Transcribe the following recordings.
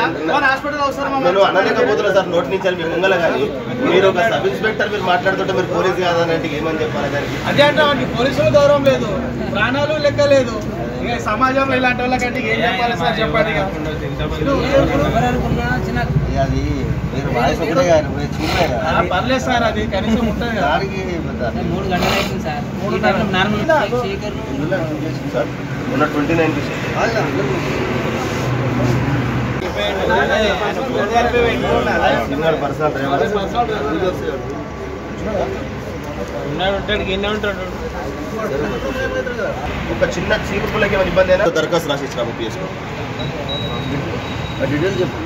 నేను అనలేకపోతున్నా సార్ నోటి నుంచి మీ ముంగల కానీ మీరు ఒక సబ్ ఇన్స్పెక్టర్ మీరు మాట్లాడుతుంటే మీరు పోలీసు కాదనంటే ఏమని చెప్పాలి దానికి? అదే అంటే పోలీసులు గౌరవం లేదు, ప్రాణాలు లెక్క లేదు, సమాజంలో ఇలాంటి వాళ్ళకంటే ఏం చెప్పాలి సార్ చెప్పండి. అది మీరు వాయిస్ ఒకటే పర్లేదు సార్, అది కనీసం ఉంటుంది కదా. 3 గంటలు అవుతుంది సార్. 3 గంటలు నార్మల్ సార్ ఉన్న 29 ఒక చిన్న చీపులకి ఏమైనా ఇబ్బంది అయినా దరఖాస్తు రాసి ఇచ్చినాము పిఎస్లో. డీటెయిల్ చెప్పు.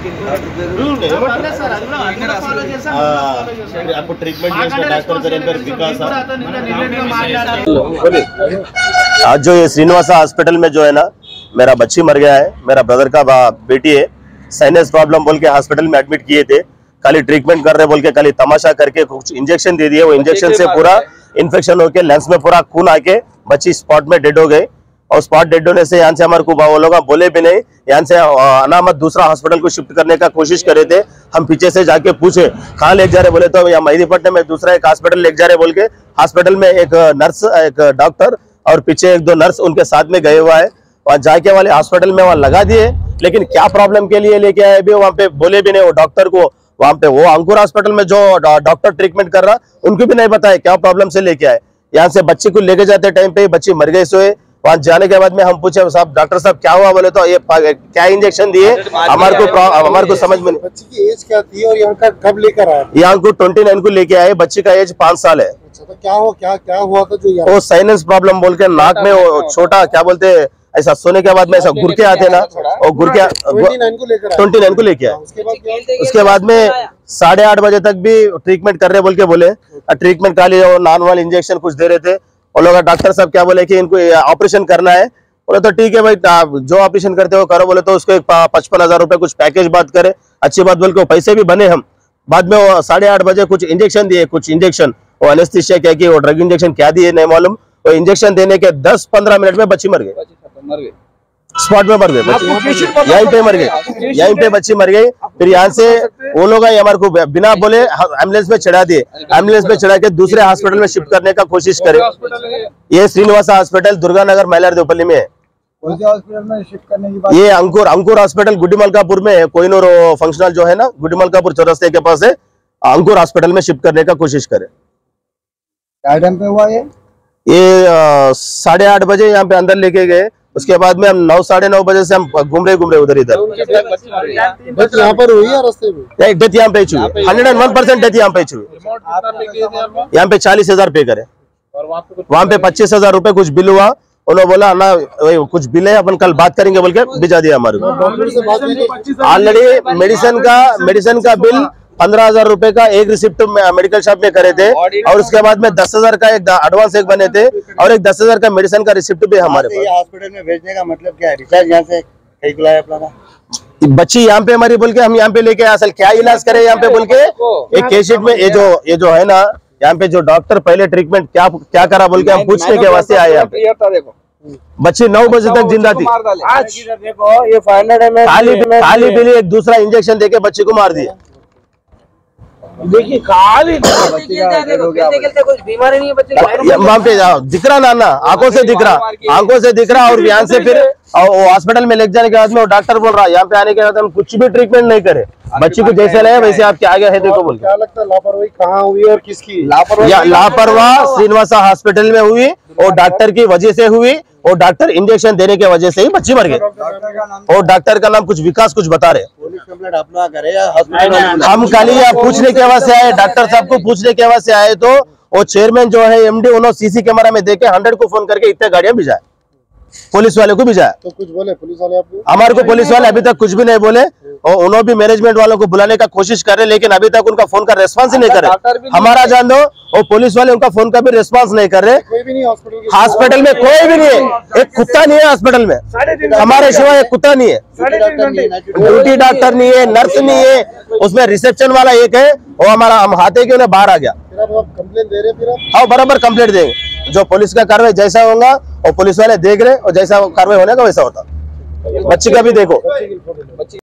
आपको ट्रीटमेंट डॉक्टर विकास आज जो ये श्रीनिवासा हॉस्पिटल में जो है ना मेरा बच्ची मर गया है, मेरा ब्रदर का बेटी है, साइनस प्रॉब्लम बोल के हॉस्पिटल में एडमिट किए थे, खाली ट्रीटमेंट कर रहे बोल के खाली तमाशा करके कुछ इंजेक्शन दे दिए, वो इंजेक्शन से पूरा इन्फेक्शन होके लेंस में पूरा खून आके बच्ची स्पॉट में डेड हो गई। और स्पॉट डेड होने से यहाँ से हमारे को वो लोग बोले भी नहीं, यहाँ से अनामत दूसरा हॉस्पिटल को शिफ्ट करने का कोशिश करे थे। हम पीछे से जाके पूछे कहाँ ले जा रहे, बोले तो यहाँ मेहदीपट्टनम में दूसरा एक हॉस्पिटल ले जा रहे बोल के हॉस्पिटल में एक नर्स एक डॉक्टर और पीछे 1-2 नर्स उनके साथ में गए हुआ है। वहाँ जाके वाले हॉस्पिटल में वहाँ लगा दिए, लेकिन क्या प्रॉब्लम के लिए लेके आए भी वहाँ पे बोले भी नहीं। वो डॉक्टर को वहाँ पे वो अंकुर हॉस्पिटल में जो डॉक्टर ट्रीटमेंट कर रहा उनको भी नहीं बताया क्या प्रॉब्लम से लेके आए। यहाँ से बच्ची को लेके जाते टाइम पे बच्ची मर गई। सोए वहाँ जाने के बाद में हम पूछे साहब डॉक्टर साहब क्या हुआ, बोले तो ये क्या इंजेक्शन दिए हमारे को समझ में नहीं। बच्ची की एज क्या थी और यहाँ का कब लेकर आए? यहाँ को 29 को लेके आए, बच्ची का एज 5 साल है। तो क्या हुआ था जो वो साइनस प्रॉब्लम बोल के नाक में वो छोटा क्या बोलते ऐसा सोने के बाद में ऐसा गुरके आते ना, और गुरके 29 को लेके आए। उसके बाद में 8:30 बजे तक भी ट्रीटमेंट कर रहे बोल के बोले, ट्रीटमेंट का लिए नॉर्मल इंजेक्शन कुछ दे रहे थे। और लोग डॉक्टर साहब क्या बोले कि इनको ऑपरेशन करना है, बोले तो ठीक है भाई जो ऑपरेशन करते हो करो, बोले तो उसको 55,000 रुपए कुछ पैकेज बात करे, अच्छी बात बोल के पैसे भी बने। हम बाद में वो 8:30 बजे कुछ इंजेक्शन दिए, कुछ इंजेक्शन वो एनेस्थीसिया क्या कि वो ड्रग इंजेक्शन क्या दिए नहीं मालूम। वो इंजेक्शन देने के 10-15 मिनट में बच्ची मर गई, स्पॉट में मर गई बच्ची, यहीं पे मर गई, यहीं पे बच्ची मर गई। फिर यहाँ से वो लोग हमारे को बिना बोले एम्बुलेंस में चढ़ा दिए, एम्बुलेंस में चढ़ा के दूसरे हॉस्पिटल में शिफ्ट करने का कोशिश करे। ये श्रीनिवासा हॉस्पिटल दुर्गानगर मैलार देवपल्ली में है। हॉस्पिटल में शिफ्ट करने की बात ये अंकुर हॉस्पिटल गुड्डी मलकापुर में है, कोहिनूर फंक्शनल जो है ना गुड्डी मलकापुर चौरस्ते के पास है, अंकुर हॉस्पिटल में शिफ्ट करने का कोशिश करे। क्या टाइम पे हुआ ये 8:30 बजे यहाँ पे अंदर लेके गए। उसके बाद में हम 9-9:30 बजे से हम घूम रहे उधर इधर। यहाँ पर हुई है रास्ते में डेथ यहाँ पे हुई, 101% डेथ यहाँ पे हुई। यहाँ पे 40,000 पे करे, वहाँ पे 25,000 रुपए कुछ बिल हुआ। उन्होंने बोला ना कुछ बिल है अपन कल बात करेंगे बोल के भिजा दिया हमारे को। ऑलरेडी मेडिसिन का बिल 15,000 रुपए का एक रिसिप्ट मेडिकल शॉप में करे थे, और उसके बाद में 10,000 का एक एडवांस एक बने थे, और एक 10,000 का मेडिसिन का रिसिप्ट भी हमारे पास। हॉस्पिटल में भेजने का मतलब क्या है? रिचार्ज यहाँ से कहीं बुलाया अपना बच्ची यहाँ पे हमारी बोल के हम यहाँ पे लेके असल क्या इलाज करे यहाँ पे बोल के एक केस शीट में ये जो है ना यहाँ पे जो डॉक्टर पहले ट्रीटमेंट क्या करा बोल के हम पूछने के वास्ते आए यहाँ पे। बच्ची 9 बजे तक जिंदा थी, देखो ये 500 ml खाली पीली एक दूसरा इंजेक्शन देके बच्ची को मार दिया। देखिए खाली कुछ बीमारी नहीं है बच्चे वहाँ पे दिख रहा ना आंखों से दिख रहा और यहाँ से फिर वो हॉस्पिटल में ले जाने के बाद में वो डॉक्टर बोल रहा है यहाँ पे आने के बाद हम कुछ भी ट्रीटमेंट नहीं करे, बच्ची को जैसे लाए वैसे आपके आगे है देखो बोल। क्या लगता है लापरवाही कहाँ हुई और किसकी? लापरवाह श्रीनिवासा हॉस्पिटल में हुई, और डॉक्टर की वजह से हुई, और डॉक्टर इंजेक्शन देने की वजह से ही बच्ची मर गई। और डॉक्टर का नाम कुछ विकास कुछ बता रहे। पुलिस कंप्लेंट अपना करे या हॉस्पिटल? हम कल ही पूछने के आवाज से आए, डॉक्टर साहब को पूछने के आवाज से आए, तो वो चेयरमैन जो है MD उन्होंने CC कैमरा में देखे 100 को फोन करके इतने गाड़ियां भिजाए, पुलिस वाले को भिजाया। तो कुछ बोले पुलिस वाले आपको? हमारे को पुलिस वाले अभी तक कुछ भी नहीं बोले, और उन्होंने भी मैनेजमेंट वालों को बुलाने का कोशिश कर रहे, लेकिन अभी तक उनका फोन का रेस्पॉन्स ही नहीं कर रहे। हमारा जान दो, और पुलिस वाले उनका फोन का भी रेस्पॉन्स नहीं कर रहे। कोई भी नहीं हॉस्पिटल में, कोई भी नहीं है, एक कुत्ता नहीं है हॉस्पिटल में, हमारे सिवा एक कुत्ता नहीं है, ड्यूटी डॉक्टर नहीं है, नर्स नहीं है, उसमें रिसेप्शन वाला एक है, वो हमारा हम हाथे के उन्हें बाहर आ गया। कंप्लेंट दे रहे फिर? हाँ बराबर कंप्लेंट देंगे, जो पुलिस का कार्रवाई जैसा होगा और पुलिस वाले देख रहे और जैसा कार्रवाई होने का वैसा होता। बच्ची का भी देखो।